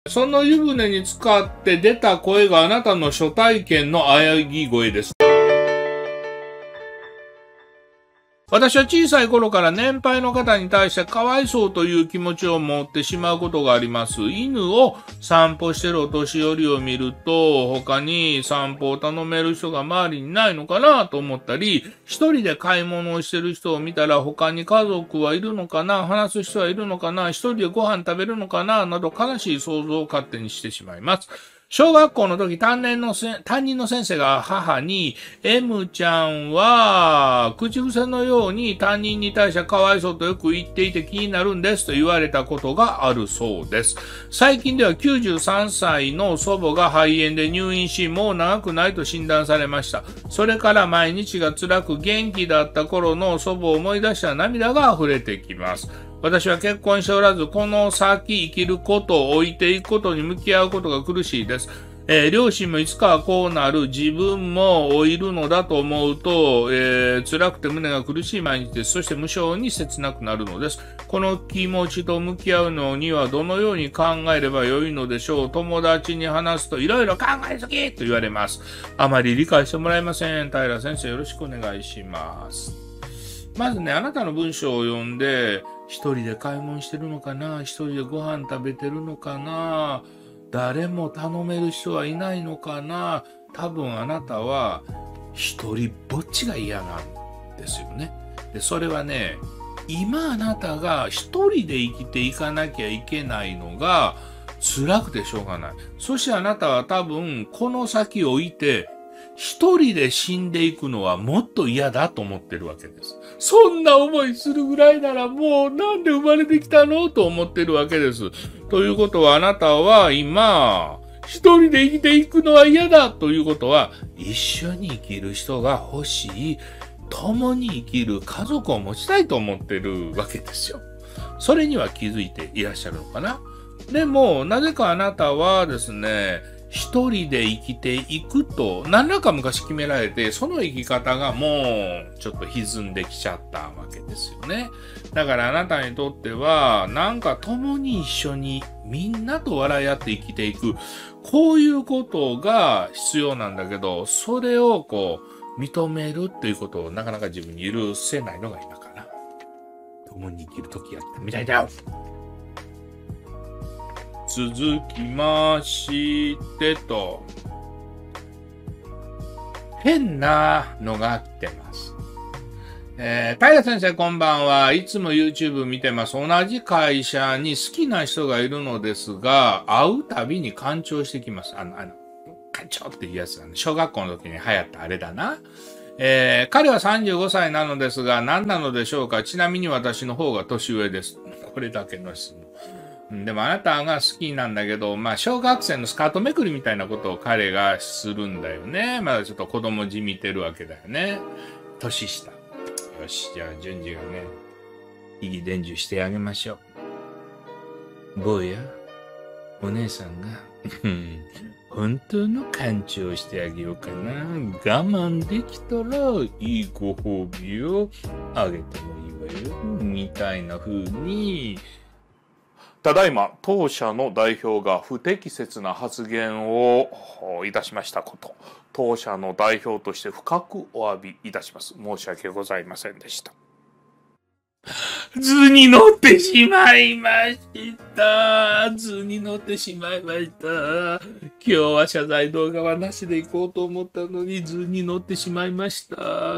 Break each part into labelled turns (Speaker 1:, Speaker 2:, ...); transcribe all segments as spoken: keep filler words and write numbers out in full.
Speaker 1: その湯船に浸かって出た声があなたの初体験の喘ぎ声です。私は小さい頃から年配の方に対してかわいそうという気持ちを持ってしまうことがあります。犬を散歩してるお年寄りを見ると、他に散歩を頼める人が周りにないのかなと思ったり、一人で買い物をしてる人を見たら他に家族はいるのかな、話す人はいるのかな、一人でご飯食べるのかな、など悲しい想像を勝手にしてしまいます。小学校の時、担任のせ、担任の先生が母に、M ちゃんは、口癖のように担任に対してかわいそうとよく言っていて気になるんですと言われたことがあるそうです。最近ではきゅうじゅうさんさいの祖母が肺炎で入院し、もう長くないと診断されました。それから毎日が辛く元気だった頃の祖母を思い出した涙が溢れてきます。私は結婚しておらず、この先生きることを置いていくことに向き合うことが苦しいです。えー、両親もいつかはこうなる、自分も老いるのだと思うと、えー、辛くて胸が苦しい毎日です。そして無性に切なくなるのです。この気持ちと向き合うのにはどのように考えればよいのでしょう。友達に話すといろいろ考えすぎと言われます。あまり理解してもらえません。平先生よろしくお願いします。まずね、あなたの文章を読んで、一人で買い物してるのかな、一人でご飯食べてるのかな、誰も頼める人はいないのかな、多分あなたは一人ぼっちが嫌なんですよね。で、それはね、今あなたが一人で生きていかなきゃいけないのが辛くてしょうがない。そしてあなたは多分この先を置いて、一人で死んでいくのはもっと嫌だと思ってるわけです。そんな思いするぐらいならもうなんで生まれてきたのと思ってるわけです。ということはあなたは今、一人で生きていくのは嫌だということは、一緒に生きる人が欲しい、共に生きる家族を持ちたいと思ってるわけですよ。それには気づいていらっしゃるのかな。でも、なぜかあなたはですね、一人で生きていくと何らか昔決められて、その生き方がもうちょっと歪んできちゃったわけですよね。だからあなたにとってはなんか共に一緒にみんなと笑い合って生きていく、こういうことが必要なんだけど、それをこう認めるっていうことをなかなか自分に許せないのが今かな。共に生きる時やったみたいだよ。続きましてと、変なのが来てます。えー、平先生こんばんは。いつも YouTube 見てます。同じ会社に好きな人がいるのですが、会うたびに干潮してきます。あの、あの、干潮っていうやつがね、小学校の時に流行ったあれだな。えー、彼はさんじゅうごさいなのですが、何なのでしょうか。ちなみに私の方が年上です。これだけの質問。でもあなたが好きなんだけど、まあ小学生のスカートめくりみたいなことを彼がするんだよね。まだちょっと子供じみてるわけだよね。年下。よし、じゃあ順次がね、意義伝授してあげましょう。坊や、お姉さんが、本当の勘違いをしてあげようかな。我慢できたらいいご褒美をあげてもいいわよ。みたいな風に、ただいま当社の代表が不適切な発言をいたしましたこと、当社の代表として深くお詫びいたします。申し訳ございませんでした。図に乗ってしまいました。図に乗ってしまいました。今日は謝罪動画はなしで行こうと思ったのに図に乗ってしまいました。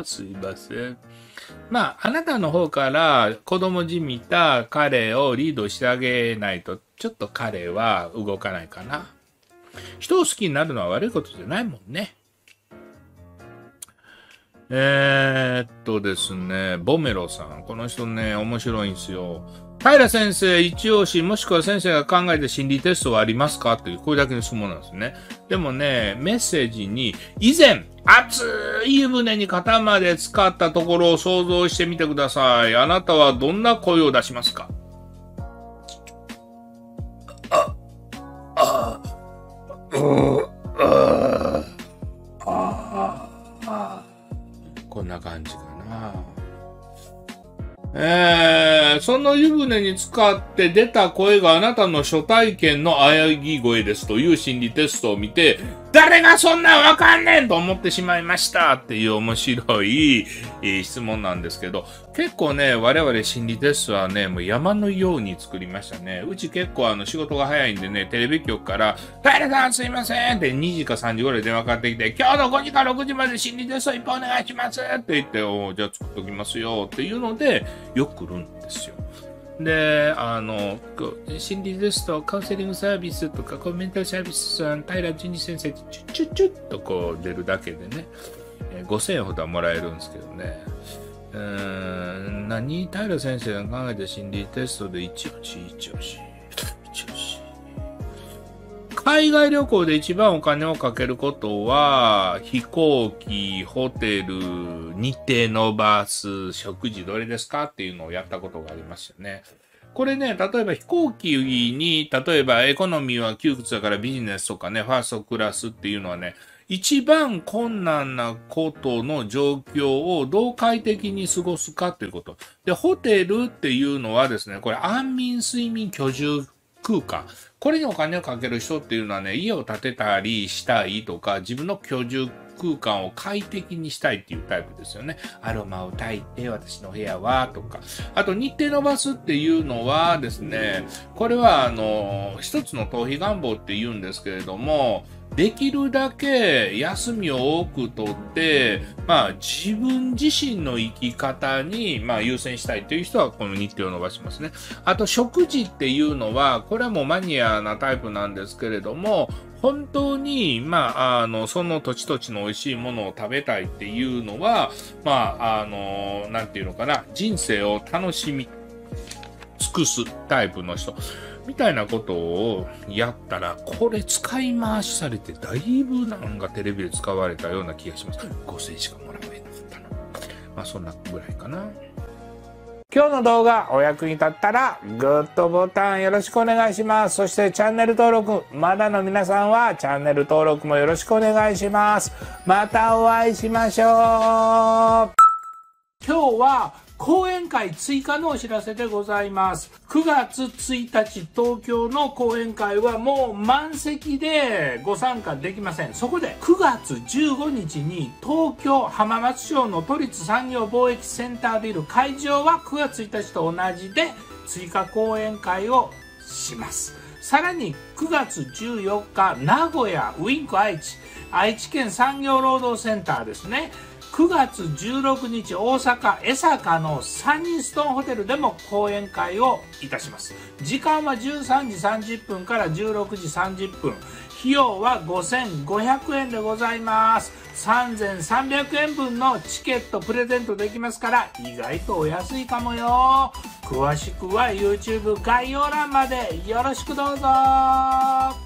Speaker 1: すいません。まあ、あなたの方から子供じみた彼をリードしてあげないと、ちょっと彼は動かないかな。人を好きになるのは悪いことじゃないもんね。えー、っとですね、ボメロさん。この人ね、面白いんですよ。平先生、一押し、もしくは先生が考えた心理テストはありますかという、これだけの質問なんですね。でもね、メッセージに、以前、熱い湯船に肩まで浸かったところを想像してみてください。あなたはどんな声を出しますか？あ、あ、う、あ、あ、あ、こんな感じかな。えー、 その湯船に浸かって出た声があなたの初体験の喘ぎ声ですという心理テストを見て、誰がそんなんわかんねんと思ってしまいましたっていう面白い、えー、質問なんですけど、結構ね、我々心理テストはね、もう山のように作りましたね。うち結構あの仕事が早いんでね、テレビ局から、平さんすいませんってにじかさんじぐらい電話かかってきて、今日のごじかろくじまで心理テストいっぱいお願いしますって言って、おじゃあ作っときますよっていうので、よく来るんですよ。で、あの、心理テスト、カウンセリングサービスとか、コメンタルサービスさん、平淳二先生、チュッチュッチュッとこう出るだけでね、ごせんえんほどはもらえるんですけどね。うーん、何平先生が考えた心理テストで一押し、一押し、一押し。海外旅行で一番お金をかけることは、飛行機、ホテル、日程伸ばす、食事どれですかっていうのをやったことがありましたね。これね、例えば飛行機に、例えばエコノミーは窮屈だからビジネスとかね、ファーストクラスっていうのはね、一番困難なことの状況をどう快適に過ごすかということ。で、ホテルっていうのはですね、これ安眠睡眠居住空間。これにお金をかける人っていうのはね、家を建てたりしたいとか、自分の居住空間を快適にしたいっていうタイプですよね。アロマを焚いて、私の部屋は、とか。あと、日程伸ばすっていうのはですね、これは、あの、一つの逃避願望って言うんですけれども、できるだけ休みを多くとって、まあ自分自身の生き方に、まあ優先したいという人はこの日程を伸ばしますね。あと食事っていうのは、これはもうマニアなタイプなんですけれども、本当に、まあ、あの、その土地土地の美味しいものを食べたいっていうのは、まあ、あの、なんていうのかな、人生を楽しみ尽くすタイプの人。みたいなことをやったら、これ使い回しされて、だいぶなんかテレビで使われたような気がします。ごせんえんしかもらえなかったの。まあそんなぐらいかな。今日の動画お役に立ったら、グッドボタンよろしくお願いします。そしてチャンネル登録、まだの皆さんはチャンネル登録もよろしくお願いします。またお会いしましょう。今日は、講演会追加のお知らせでございます。くがつついたち東京の講演会はもう満席でご参加できません。そこでくがつじゅうごにちに東京浜松町の都立産業貿易センタービル会場はくがつついたちと同じで追加講演会をします。さらにくがつじゅうよっか名古屋ウィンク愛知愛知県産業労働センターですね。くがつじゅうろくにち大阪江坂のサニーストーンホテルでも講演会をいたします。時間はじゅうさんじさんじゅっぷんからじゅうろくじさんじゅっぷん。費用はごせんごひゃくえんでございます。さんぜんさんびゃくえんぶんのチケットプレゼントできますから意外とお安いかもよ。詳しくは YouTube 概要欄までよろしくどうぞ。